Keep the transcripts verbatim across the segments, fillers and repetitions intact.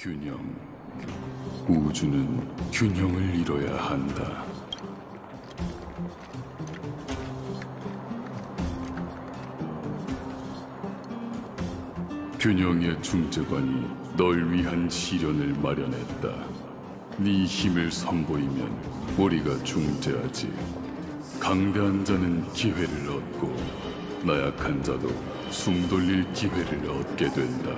균형. 우주는 균형을 이뤄야 한다. 균형의 중재관이 널 위한 시련을 마련했다. 네 힘을 선보이면 우리가 중재하지. 강대한 자는 기회를 얻고 나약한 자도 숨 돌릴 기회를 얻게 된다.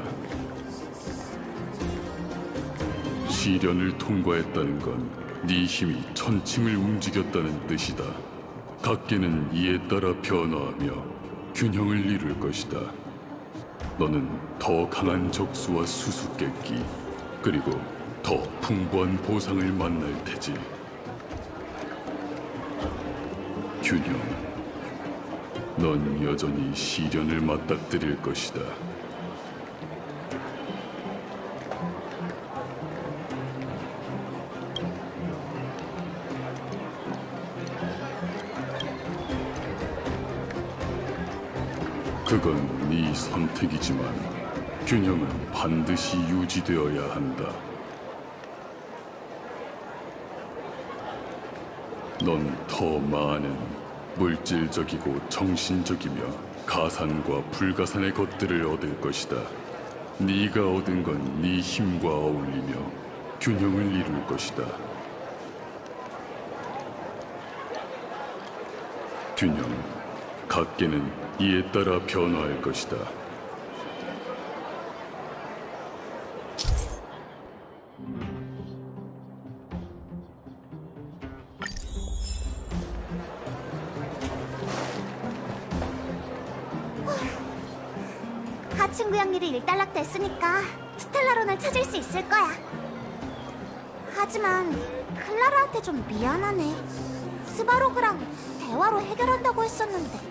시련을 통과했다는 건 네 힘이 천칭을 움직였다는 뜻이다. 각계는 이에 따라 변화하며 균형을 이룰 것이다. 너는 더 강한 적수와 수수께끼, 그리고 더 풍부한 보상을 만날 테지. 균형, 넌 여전히 시련을 맞닥뜨릴 것이다. 그건 네 선택이지만 균형은 반드시 유지되어야 한다. 넌 더 많은 물질적이고 정신적이며 가산과 불가산의 것들을 얻을 것이다. 네가 얻은 건 네 힘과 어울리며 균형을 이룰 것이다. 균형, 각계는 이에 따라 변화할 것이다. 하층 구역일이 일단락됐으니까 스텔라론을 찾을 수 있을 거야. 하지만 클라라한테 좀 미안하네. 스바로그랑 대화로 해결한다고 했었는데.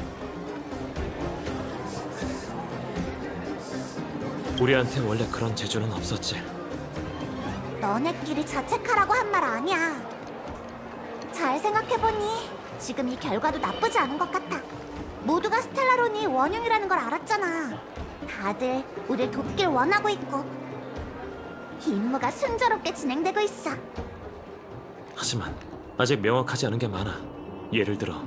우리한테 원래 그런 재주는 없었지. 너네끼리 자책하라고 한 말 아니야. 잘 생각해보니 지금 이 결과도 나쁘지 않은 것 같아. 모두가 스텔라론이 원흉이라는 걸 알았잖아. 다들 우릴 돕길 원하고 있고 임무가 순조롭게 진행되고 있어. 하지만 아직 명확하지 않은 게 많아. 예를 들어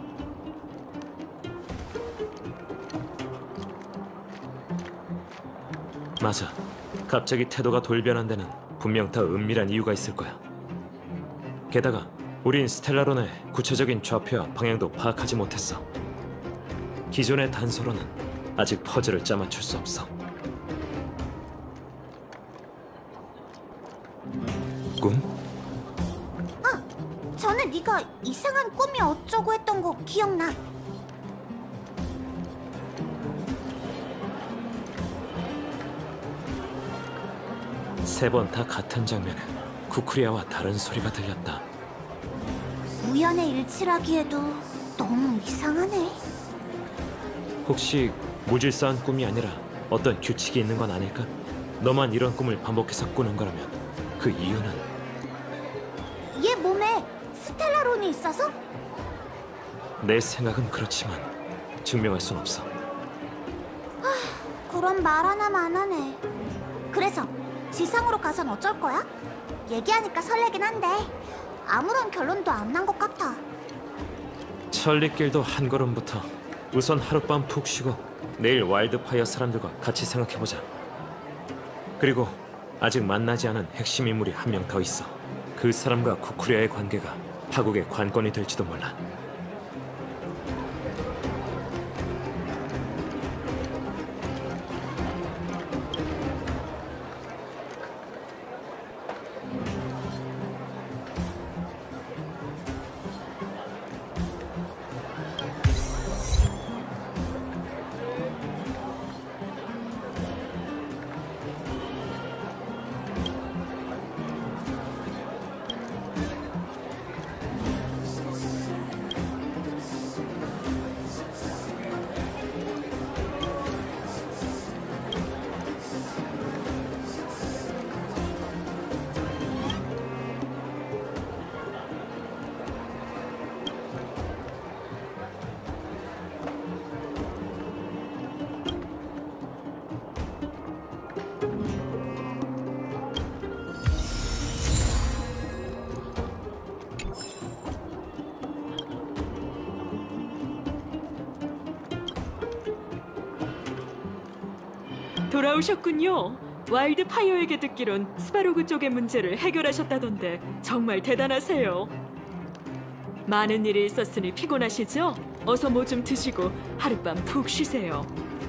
맞아. 갑자기 태도가 돌변한 데는 분명 더 은밀한 이유가 있을 거야. 게다가 우린 스텔라론의 구체적인 좌표와 방향도 파악하지 못했어. 기존의 단서로는 아직 퍼즐을 짜맞출 수 없어. 꿈? 아, 전에 네가 이상한 꿈이 어쩌고 했던 거 기억나. 세 번 다 같은 장면에 쿠쿠리아와 다른 소리가 들렸다. 우연의 일치라기에도 너무 이상하네. 혹시 무질서한 꿈이 아니라 어떤 규칙이 있는 건 아닐까? 너만 이런 꿈을 반복해서 꾸는 거라면 그 이유는? 얘 몸에 스텔라론이 있어서? 내 생각은 그렇지만 증명할 순 없어. 하, 그럼 말 하나만 안 하네. 그래서 지상으로 가선 어쩔 거야? 얘기하니까 설레긴 한데 아무런 결론도 안 난 것 같아. 천리길도 한 걸음부터 우선 하룻밤 푹 쉬고 내일 와일드파이어 사람들과 같이 생각해보자. 그리고 아직 만나지 않은 핵심 인물이 한 명 더 있어. 그 사람과 쿠쿠리아의 관계가 파국의 관건이 될지도 몰라. 돌아오셨군요. 와일드 파이어에게 듣기론 스바로그 쪽의 문제를 해결하셨다던데 정말 대단하세요. 많은 일이 있었으니 피곤하시죠? 어서 뭐 좀 드시고 하룻밤 푹 쉬세요.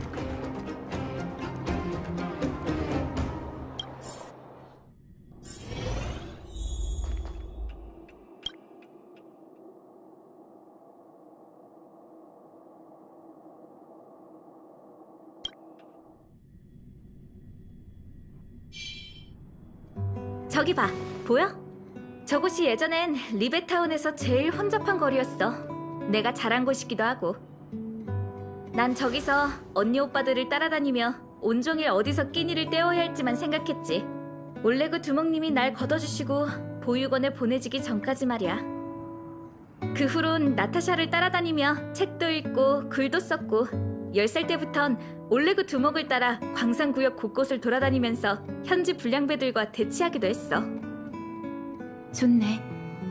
저기 봐, 보여? 저곳이 예전엔 리베타운에서 제일 혼잡한 거리였어. 내가 자란 곳이기도 하고. 난 저기서 언니 오빠들을 따라다니며 온종일 어디서 끼니를 때워야 할지만 생각했지. 올레그 두목님이 날 걷어주시고 보육원에 보내지기 전까지 말이야. 그 후론 나타샤를 따라다니며 책도 읽고 글도 썼고, 열 살 때부턴 올레그 두목을 따라 광산구역 곳곳을 돌아다니면서 현지 불량배들과 대치하기도 했어. 좋네.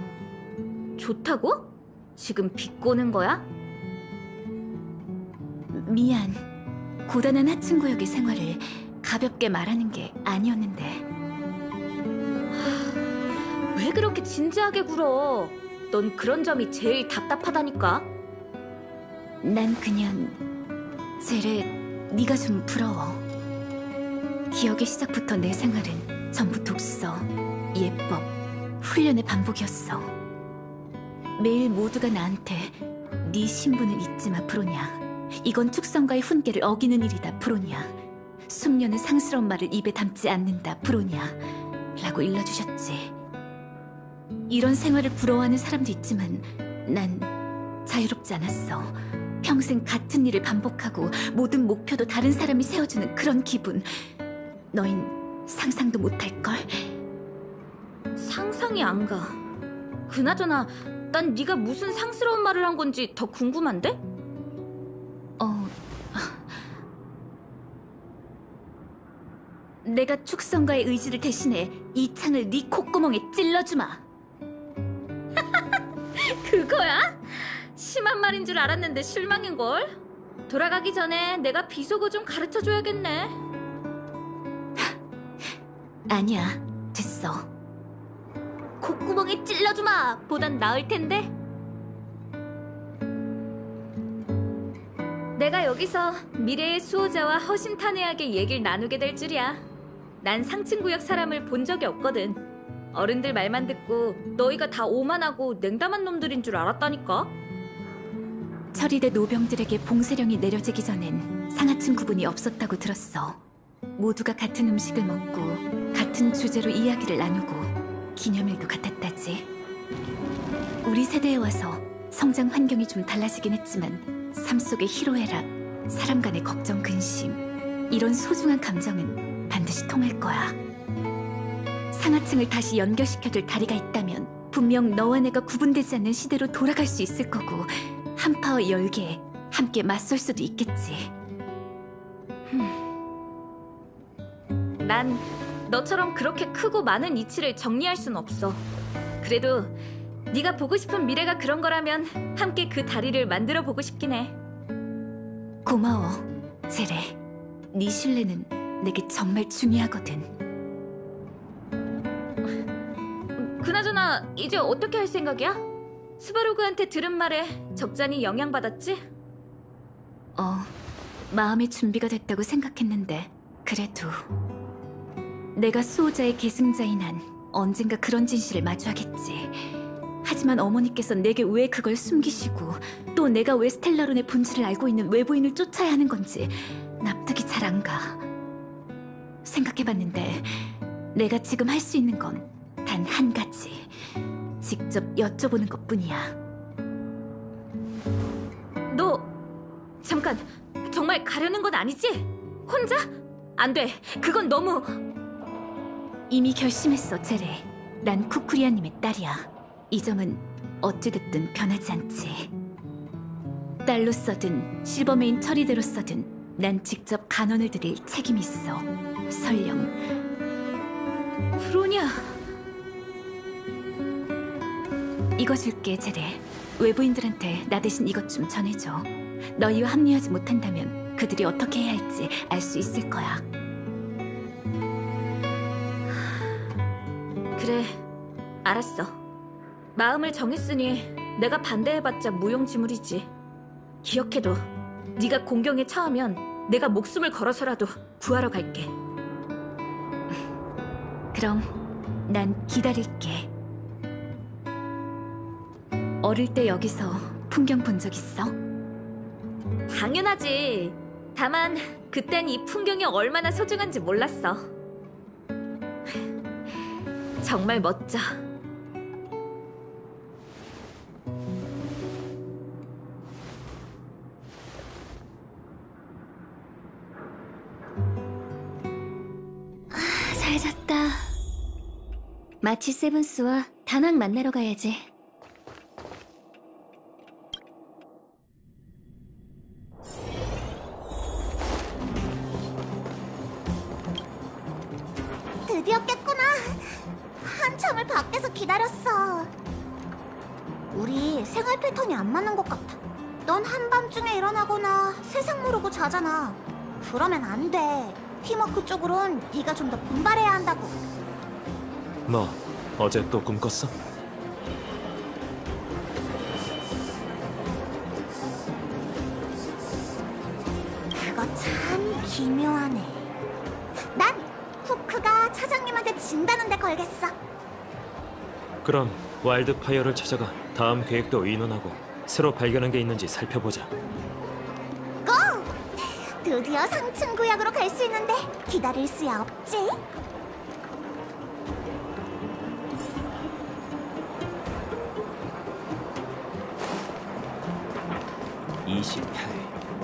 좋다고? 지금 비꼬는 거야? 미안. 고단한 하층구역의 생활을 가볍게 말하는 게 아니었는데. 하, 왜 그렇게 진지하게 굴어? 넌 그런 점이 제일 답답하다니까. 난 그냥 제레, 네가 좀 부러워. 기억의 시작부터 내 생활은 전부 독서, 예법, 훈련의 반복이었어. 매일 모두가 나한테 네 신분을 잊지 마, 브로냐. 이건 축성과의 훈계를 어기는 일이다, 브로냐. 숙녀는 상스러운 말을 입에 담지 않는다, 브로냐. 라고 일러주셨지. 이런 생활을 부러워하는 사람도 있지만 난 자유롭지 않았어. 평생 같은 일을 반복하고 모든 목표도 다른 사람이 세워주는 그런 기분. 너흰 상상도 못할걸? 상상이 안 가. 그나저나 난 네가 무슨 상스러운 말을 한 건지 더 궁금한데? 어... 내가 축성가의 의지를 대신해 이 창을 네 콧구멍에 찔러주마. 그거야? 심한 말인 줄 알았는데 실망인걸? 돌아가기 전에 내가 비속어 좀 가르쳐줘야겠네. 아니야, 됐어. 콧구멍에 찔러주마 보단 나을 텐데. 내가 여기서 미래의 수호자와 허심탄회하게 얘기를 나누게 될 줄이야. 난 상층구역 사람을 본 적이 없거든. 어른들 말만 듣고 너희가 다 오만하고 냉담한 놈들인 줄 알았다니까. 처리대 노병들에게 봉쇄령이 내려지기 전엔 상하층 구분이 없었다고 들었어. 모두가 같은 음식을 먹고 같은 주제로 이야기를 나누고 기념일도 같았다지. 우리 세대에 와서 성장 환경이 좀 달라지긴 했지만 삶 속의 희로애락, 사람 간의 걱정, 근심, 이런 소중한 감정은 반드시 통할 거야. 상하층을 다시 연결시켜줄 다리가 있다면 분명 너와 내가 구분되지 않는 시대로 돌아갈 수 있을 거고, 한파와 열기에 함께 맞설 수도 있겠지. 난 너처럼 그렇게 크고 많은 이치를 정리할 순 없어. 그래도 네가 보고 싶은 미래가 그런 거라면 함께 그 다리를 만들어 보고 싶긴 해. 고마워, 제레. 네 신뢰는 내게 정말 중요하거든. 그나저나 이제 어떻게 할 생각이야? 스바로그한테 들은 말에 적잖이 영향받았지? 어, 마음의 준비가 됐다고 생각했는데 그래도 내가 수호자의 계승자인 한 언젠가 그런 진실을 마주하겠지. 하지만 어머니께서 내게 왜 그걸 숨기시고 또 내가 왜 스텔라론의 본질을 알고 있는 외부인을 쫓아야 하는 건지 납득이 잘 안 가. 생각해봤는데 내가 지금 할 수 있는 건 단 한 가지. 직접 여쭤보는 것뿐이야. 너 잠깐, 정말 가려는 건 아니지? 혼자? 안 돼. 그건 너무... 이미 결심했어, 제레. 난 쿠쿠리아님의 딸이야. 이 점은 어찌됐든 변하지 않지. 딸로서든 실버메인 처리대로서든 난 직접 간원을 드릴 책임이 있어. 설령... 브로냐... 이거 줄게, 제레. 외부인들한테 나 대신 이것 좀 전해줘. 너희와 합류하지 못한다면 그들이 어떻게 해야 할지 알 수 있을 거야. 그래, 알았어. 마음을 정했으니 내가 반대해봤자 무용지물이지. 기억해둬. 네가 공경에 처하면 내가 목숨을 걸어서라도 구하러 갈게. 그럼 난 기다릴게. 어릴 때 여기서 풍경 본 적 있어? 당연하지. 다만 그땐 이 풍경이 얼마나 소중한지 몰랐어. 정말 멋져. 잘 잤다. 마치 세븐스와 다낭 만나러 가야지. 드디어 깼구나. 한참을 밖에서 기다렸어. 우리 생활 패턴이 안 맞는 것 같아. 넌 한밤중에 일어나거나 세상 모르고 자잖아. 그러면 안 돼. 팀워크 쪽으론 네가 좀 더 분발해야 한다고. 뭐 어제 또 꿈 꿨어? 그거 참 기묘하네. 난 후크가 차장님한테 진다는데 걸겠어. 그럼 와일드파이어를 찾아가 다음 계획도 의논하고 새로 발견한 게 있는지 살펴보자. 고! 드디어 상층 구역으로 갈 수 있는데 기다릴 수야 없지. 이십팔.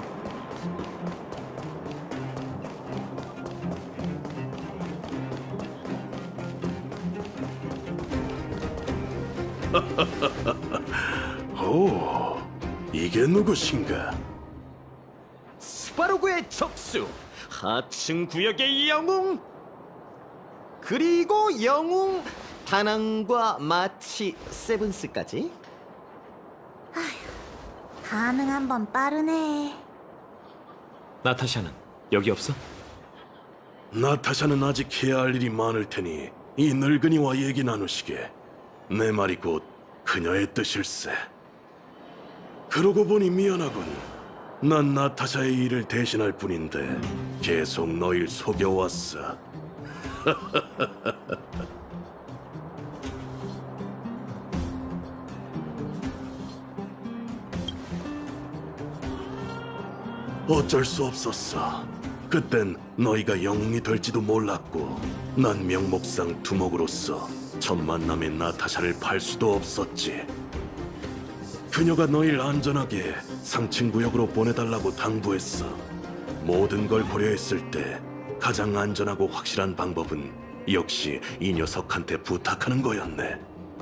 오, 이게 누구신가? 스바로그의 적수, 하층 구역의 영웅, 그리고 영웅 다낭과 마치 세븐스까지. 반응 한번 빠르네. 나타샤는 여기 없어? 나타샤는 아직 해야 할 일이 많을 테니 이 늙은이와 얘기 나누시게. 내 말이 곧 그녀의 뜻일세. 그러고 보니 미안하군. 난 나타샤의 일을 대신할 뿐인데 계속 너희를 속여왔어. 어쩔 수 없었어. 그땐 너희가 영웅이 될지도 몰랐고 난 명목상 두목으로서 첫 만남에 나타샤를 팔 수도 없었지. 그녀가 너희를 안전하게 상층 구역으로 보내달라고 당부했어. 모든 걸 고려했을 때 가장 안전하고 확실한 방법은 역시 이 녀석한테 부탁하는 거였네.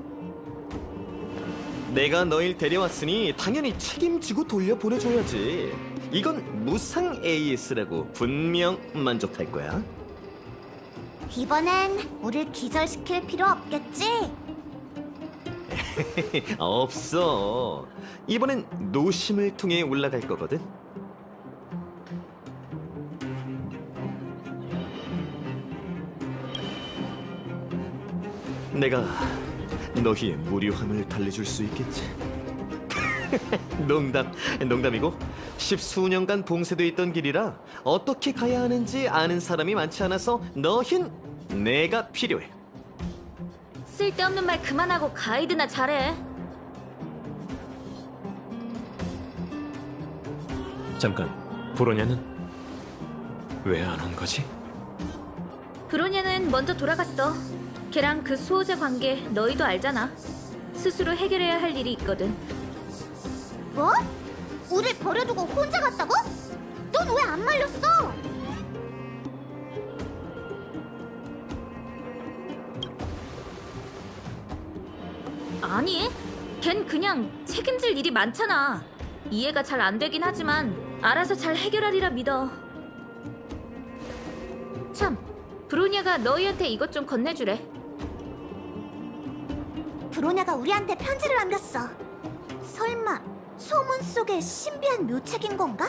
내가 너희를 데려왔으니 당연히 책임지고 돌려보내줘야지. 이건 무상 에이에스라고 분명 만족할 거야. 이번엔 우릴 기절시킬 필요 없겠지? 없어. 이번엔 노심을 통해 올라갈 거거든. 내가 너희의 무료함을 달래줄 수 있겠지. 농담, 농담이고 십수년간 봉쇄돼 있던 길이라 어떻게 가야 하는지 아는 사람이 많지 않아서 너흰 내가 필요해. 쓸데없는 말 그만하고 가이드나 잘해. 잠깐, 브로냐는 왜 안 온 거지? 브로냐는 먼저 돌아갔어. 걔랑 그 수호자 관계 너희도 알잖아. 스스로 해결해야 할 일이 있거든. 뭐? 우릴 버려두고 혼자 갔다고? 넌 왜 안 말렸어? 아니, 걘 그냥 책임질 일이 많잖아. 이해가 잘 안 되긴 하지만 알아서 잘 해결하리라 믿어. 참, 브로냐가 너희한테 이것 좀 건네주래. 브로냐가 우리한테 편지를 남겼어. 설마 소문 속의 신비한 묘책인 건가?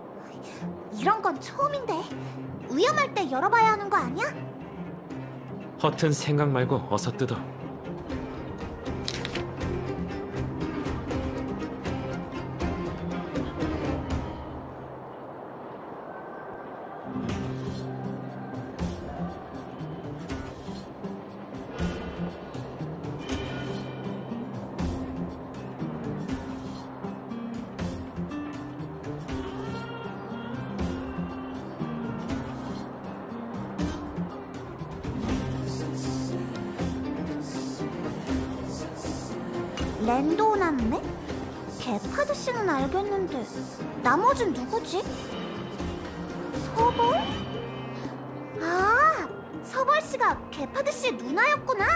이런 건 처음인데 위험할 때 열어봐야 하는 거 아니야? 허튼 생각 말고 어서 뜯어. 랜도 남매? 개파드 씨는 알겠는데 나머진 누구지? 서벌? 아, 서벌 씨가 개파드 씨의 누나였구나.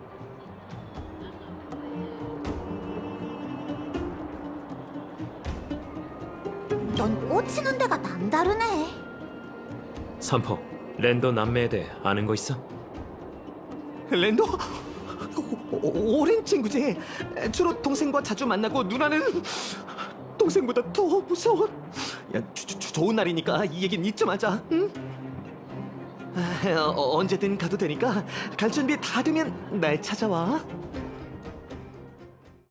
넌 꽂히는 데가 남다르네. 선포, 랜더 남매에 대해 아는 거 있어? 랜도? 오, 오, 오랜 친구지. 주로 동생과 자주 만나고 누나는 동생보다 더 무서워. 야, 주, 주, 좋은 날이니까 이 얘기는 잊지 마자. 응? 아, 어, 언제든 가도 되니까 갈 준비 다 되면 날 찾아와.